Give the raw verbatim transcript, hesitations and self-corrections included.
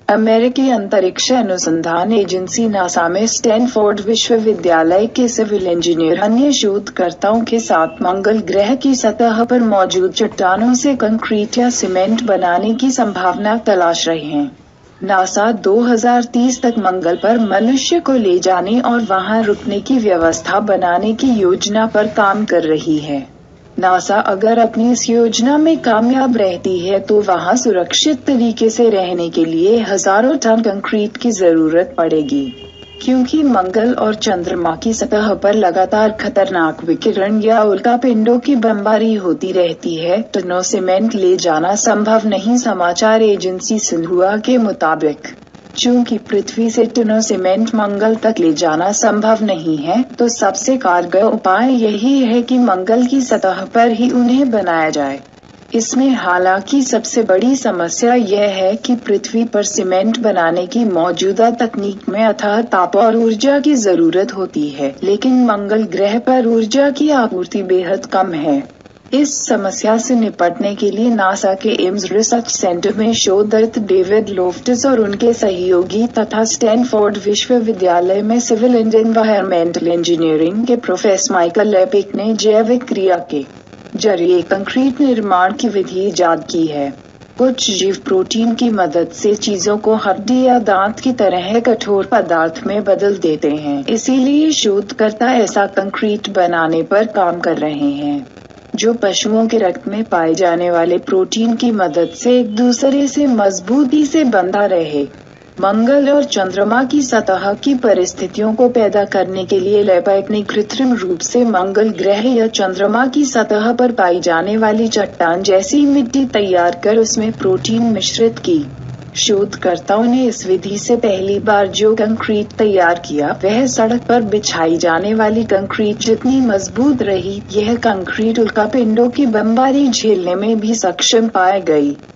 अमेरिकी अंतरिक्ष अनुसंधान एजेंसी नासा में स्टैनफोर्ड विश्वविद्यालय के सिविल इंजीनियर अन्य शोधकर्ताओं के साथ मंगल ग्रह की सतह पर मौजूद चट्टानों से कंक्रीट या सीमेंट बनाने की संभावना तलाश रहे हैं। नासा दो हज़ार तीस तक मंगल पर मनुष्य को ले जाने और वहां रुकने की व्यवस्था बनाने की योजना पर काम कर रही है। नासा अगर अपनी इस योजना में कामयाब रहती है तो वहां सुरक्षित तरीके से रहने के लिए हजारों टन कंक्रीट की जरूरत पड़ेगी। क्योंकि मंगल और चंद्रमा की सतह पर लगातार खतरनाक विकिरण या उल्कापिंडों की बमबारी होती रहती है, टनों सीमेंट ले जाना संभव नहीं। समाचार एजेंसी सिन्हुआ के मुताबिक चूंकि पृथ्वी से टनों सीमेंट मंगल तक ले जाना संभव नहीं है, तो सबसे कारगर उपाय यही है कि मंगल की सतह पर ही उन्हें बनाया जाए। इसमें हालांकि सबसे बड़ी समस्या यह है कि पृथ्वी पर सीमेंट बनाने की मौजूदा तकनीक में अथाह ताप और ऊर्जा की जरूरत होती है, लेकिन मंगल ग्रह पर ऊर्जा की आपूर्ति बेहद कम है। इस समस्या से निपटने के लिए नासा के एम्स रिसर्च सेंटर में शोधरत डेविड लोफ्टस और उनके सहयोगी तथा स्टैनफोर्ड विश्वविद्यालय में सिविल एंड एनवायरमेंटल इंजीनियरिंग के प्रोफेसर माइकल लेपिक ने जैविक क्रिया के जरिए कंक्रीट निर्माण की विधि इजाद की है। कुछ जीव प्रोटीन की मदद से चीजों को हड्डी या दांत की तरह कठोर पदार्थ में बदल देते हैं, इसीलिए शोधकर्ता ऐसा कंक्रीट बनाने पर काम कर रहे हैं जो पशुओं के रक्त में पाए जाने वाले प्रोटीन की मदद से एक दूसरे से मजबूती से बंधा रहे। मंगल और चंद्रमा की सतह की परिस्थितियों को पैदा करने के लिए लेपिक ने कृत्रिम रूप से मंगल ग्रह या चंद्रमा की सतह पर पाई जाने वाली चट्टान जैसी मिट्टी तैयार कर उसमें प्रोटीन मिश्रित की। शोधकर्ताओं ने इस विधि से पहली बार जो कंक्रीट तैयार किया वह सड़क पर बिछाई जाने वाली कंक्रीट जितनी मजबूत रही। यह कंक्रीट उल्कापिंडों की बमबारी झेलने में भी सक्षम पाई गई।